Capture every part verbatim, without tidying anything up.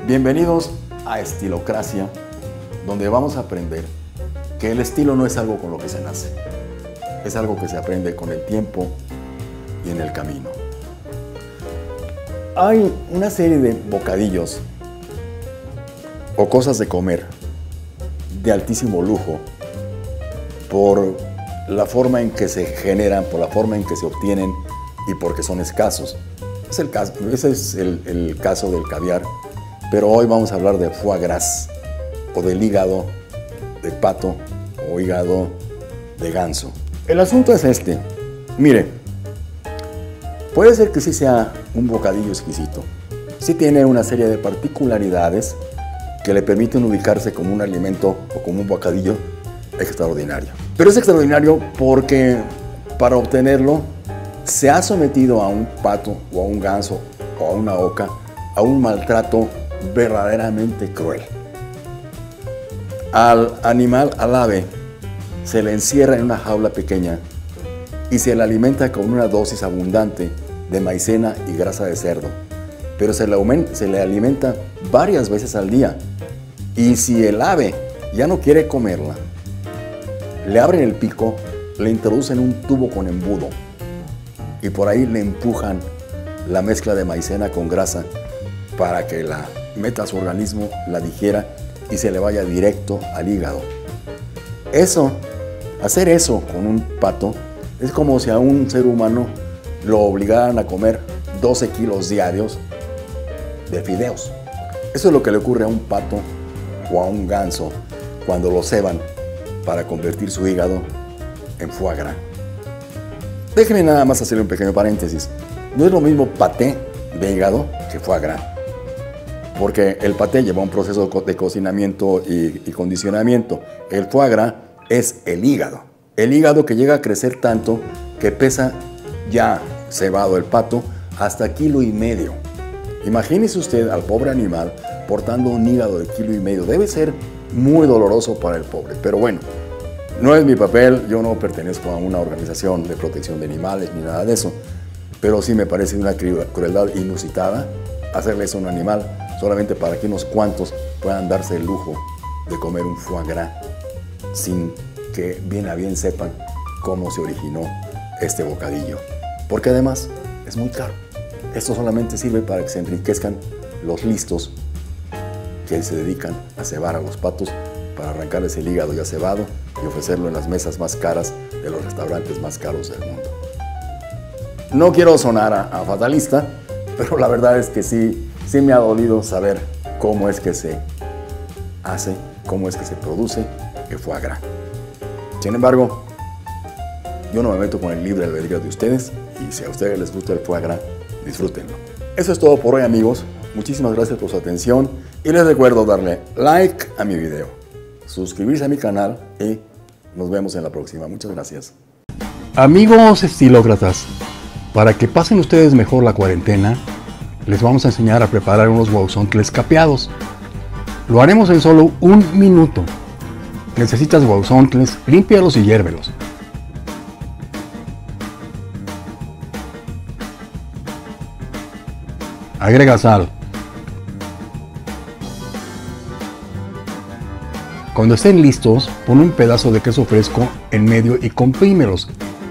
Bienvenidos a Estilocracia, donde vamos a aprender que el estilo no es algo con lo que se nace, es algo que se aprende con el tiempo y en el camino. Hay una serie de bocadillos o cosas de comer de altísimo lujo por la forma en que se generan, por la forma en que se obtienen y porque son escasos. Es el caso, ese es el, el caso del caviar, pero hoy vamos a hablar de foie gras o del hígado de pato o hígado de ganso. El asunto es este. Mire, puede ser que sí sea un bocadillo exquisito. Sí tiene una serie de particularidades que le permiten ubicarse como un alimento o como un bocadillo extraordinario. Pero es extraordinario porque para obtenerlo se ha sometido a un pato o a un ganso o a una oca a un maltrato verdaderamente cruel. Al animal, al ave, se le encierra en una jaula pequeña y se le alimenta con una dosis abundante de maicena y grasa de cerdo, pero se le, aumenta, se le alimenta varias veces al día. Y si el ave ya no quiere comerla, le abren el pico, le introducen un tubo con embudo y por ahí le empujan la mezcla de maicena con grasa para que la meta a su organismo, la digiera y se le vaya directo al hígado. Eso, hacer eso con un pato, es como si a un ser humano lo obligaran a comer doce kilos diarios de fideos. Eso es lo que le ocurre a un pato o a un ganso cuando lo ceban para convertir su hígado en foie gras. Déjenme nada más hacer un pequeño paréntesis. No es lo mismo paté de hígado que foie gras, porque el paté lleva un proceso de cocinamiento y, y condicionamiento. El foie gras es el hígado. El hígado que llega a crecer tanto que pesa ya cebado el pato hasta kilo y medio. Imagínese usted al pobre animal portando un hígado de kilo y medio. Debe ser muy doloroso para el pobre, pero bueno, no es mi papel, yo no pertenezco a una organización de protección de animales ni nada de eso, pero sí me parece una crueldad inusitada hacerle eso a un animal solamente para que unos cuantos puedan darse el lujo de comer un foie gras sin que bien a bien sepan cómo se originó este bocadillo, porque además es muy caro. Esto solamente sirve para que se enriquezcan los listos que se dedican a cebar a los patos para arrancarles el hígado ya cebado y ofrecerlo en las mesas más caras de los restaurantes más caros del mundo. No quiero sonar a, a fatalista, pero la verdad es que sí, sí me ha dolido saber cómo es que se hace, cómo es que se produce el foie gras. Sin embargo, yo no me meto con el libre albedrío de ustedes y si a ustedes les gusta el foie gras, disfrútenlo. Eso es todo por hoy, amigos. Muchísimas gracias por su atención y les recuerdo darle like a mi video, suscribirse a mi canal y nos vemos en la próxima. Muchas gracias. Amigos estilócratas, para que pasen ustedes mejor la cuarentena, les vamos a enseñar a preparar unos guauzontles capeados. Lo haremos en solo un minuto. Necesitas guauzontles, límpialos y hiérvelos. Agrega sal. Cuando estén listos, pon un pedazo de queso fresco en medio y comprímelos.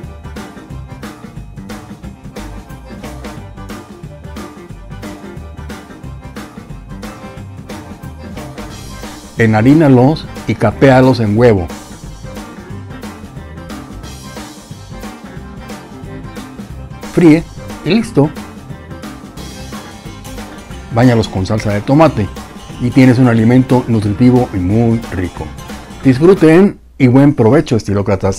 Enharínalos y capéalos en huevo. Fríe y listo. Báñalos con salsa de tomate y tienes un alimento nutritivo y muy rico. Disfruten y buen provecho, estilócratas.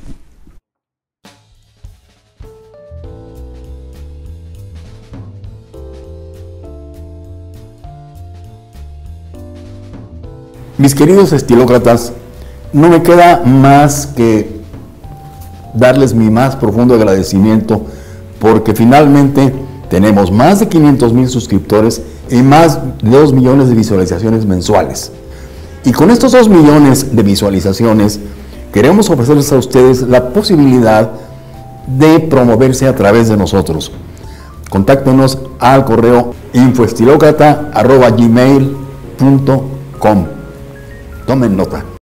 Mis queridos estilócratas, no me queda más que darles mi más profundo agradecimiento porque finalmente tenemos más de quinientos mil suscriptores y más de dos millones de visualizaciones mensuales. Y con estos dos millones de visualizaciones queremos ofrecerles a ustedes la posibilidad de promoverse a través de nosotros. contáctenos al correo infoestilócrata arroba gmail punto com. Tomen nota.